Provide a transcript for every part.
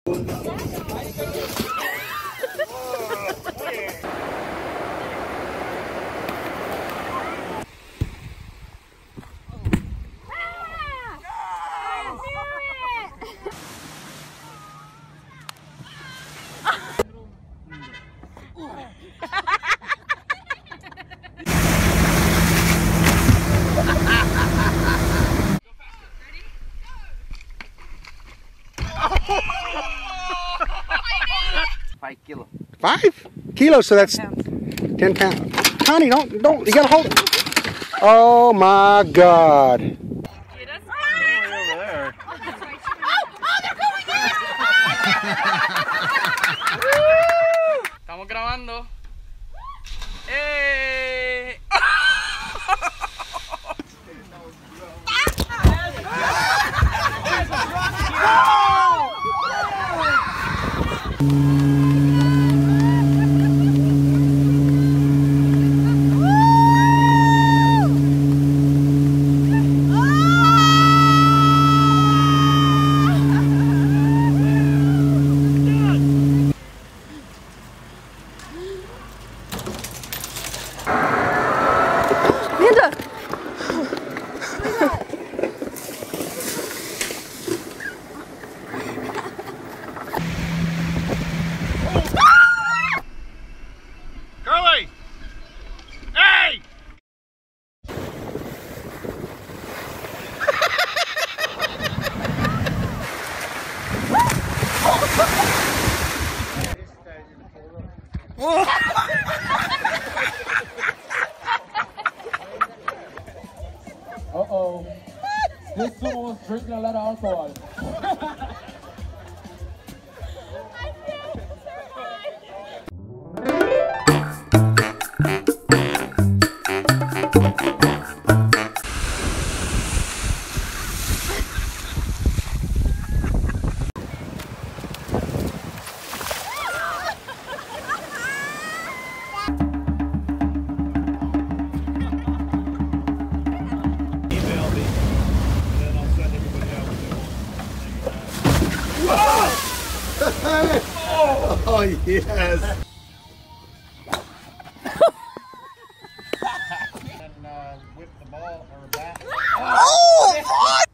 kilos. 5 kilos, so that's 10 pounds. Connie, don't, you gotta hold it. Oh my God. Estamos grabando. ¡Eh! Uh-oh. This someone's drinking a lot of alcohol. Oh, yes. And whip the ball or bat. Oh, what?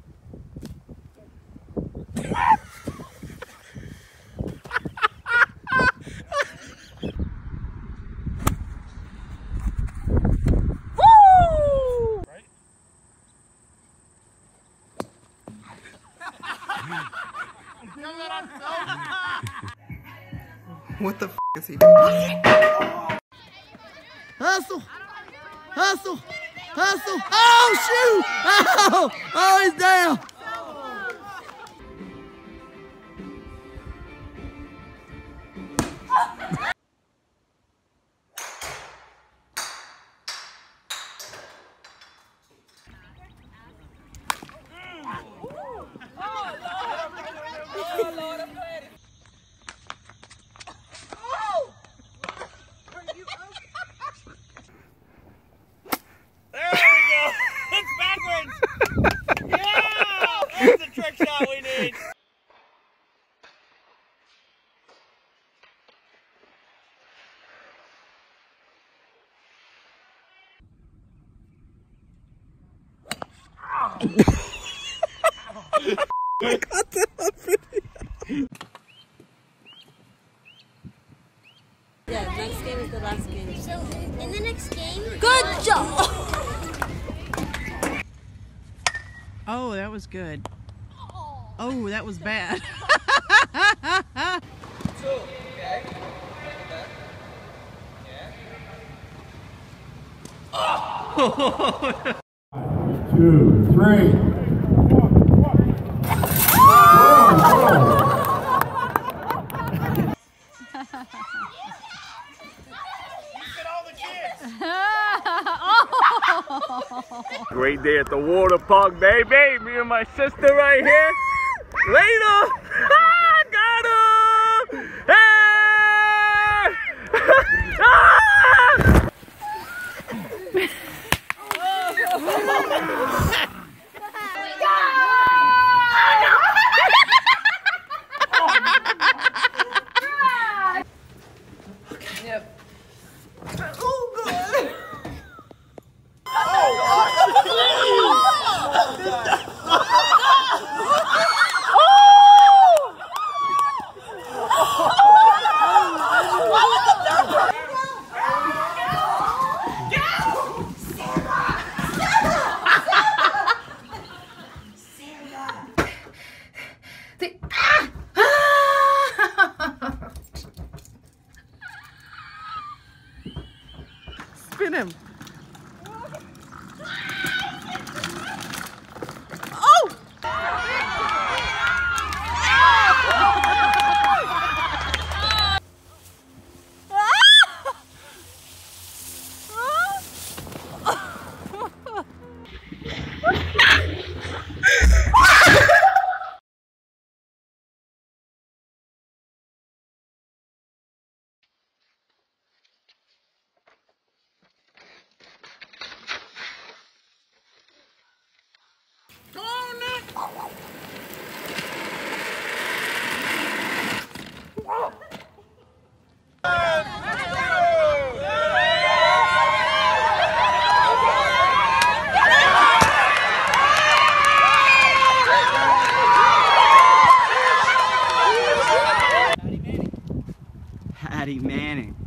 What the f is he doing? Hustle! Hustle! Hustle! Oh, shoot! Oh! Oh, he's down! Shot we need. I got that on video. Yeah, next game is the last game. So, in the next game... Good job! Oh, that was good. Oh, that was bad. One, 2, 3. Great day at the water park, baby. Me and my sister right here. Later. Got him. Hey! Patty Manning.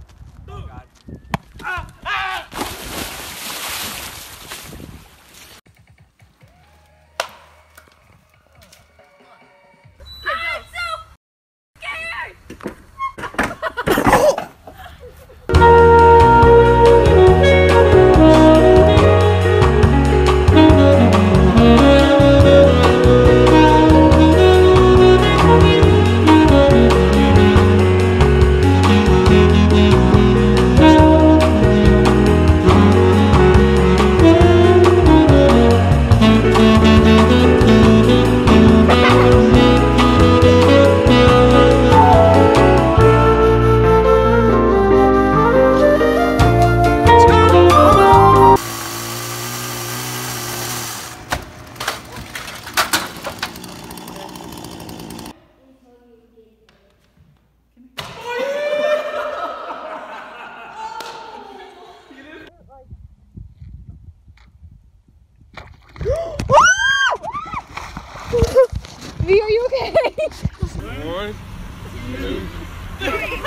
V, are you okay? 1, 2, 3.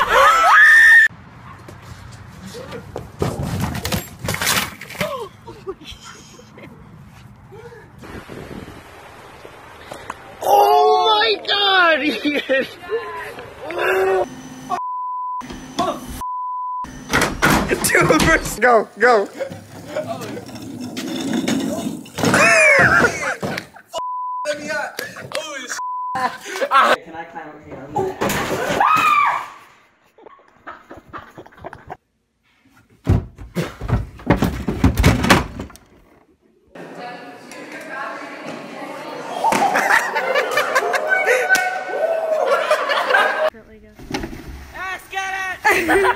Oh my God! Yes. Dude, go, go. Can I climb up here? Let's get it!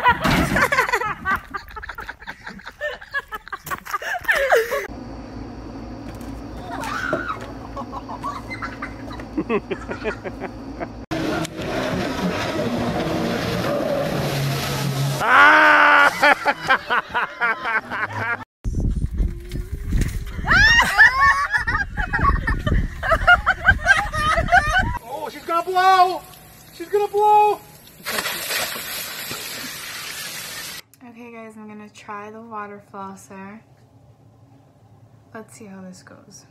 Oh, she's gonna blow! She's gonna blow! Okay guys, I'm gonna try the water flosser. Let's see how this goes.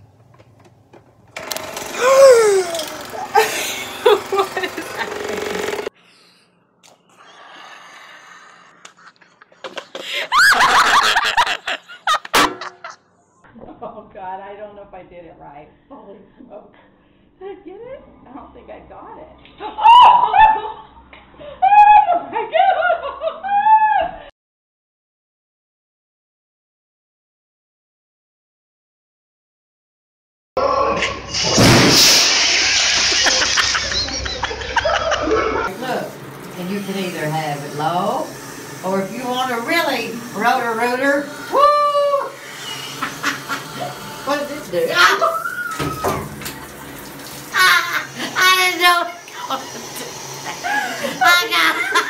What is happening? Oh God, I don't know if I did it right. Holy smoke. Did I get it? I don't think I got it. Oh! Oh my God! Look, and you can either have it low, or if you want to really rotor, woo! What does this do? I didn't know it was going to do that. I got